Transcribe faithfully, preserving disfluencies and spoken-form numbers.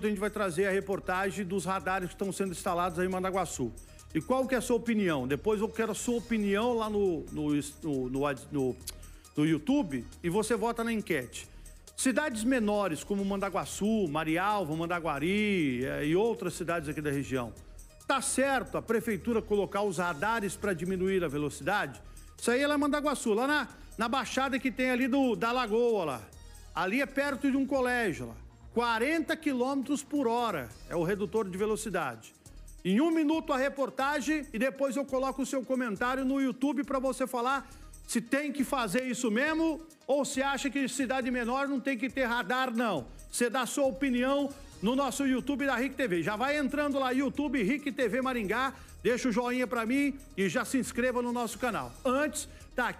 a gente vai trazer a reportagem dos radares que estão sendo instalados aí em Mandaguaçu. E qual que é a sua opinião? Depois eu quero a sua opinião lá no, no, no, no, no, no YouTube e você vota na enquete. Cidades menores como Mandaguaçu, Marialva, Mandaguari e outras cidades aqui da região. Tá certo a prefeitura colocar os radares para diminuir a velocidade? Isso aí é lá em Mandaguaçu, lá na, na baixada que tem ali do, da Lagoa lá. Ali é perto de um colégio lá. quarenta quilômetros por hora é o redutor de velocidade. Em um minuto a reportagem e depois eu coloco o seu comentário no YouTube para você falar se tem que fazer isso mesmo ou se acha que cidade menor não tem que ter radar, não. Você dá a sua opinião no nosso YouTube da R I C T V. Já vai entrando lá, YouTube R I C T V Maringá, deixa o joinha para mim e já se inscreva no nosso canal. Antes,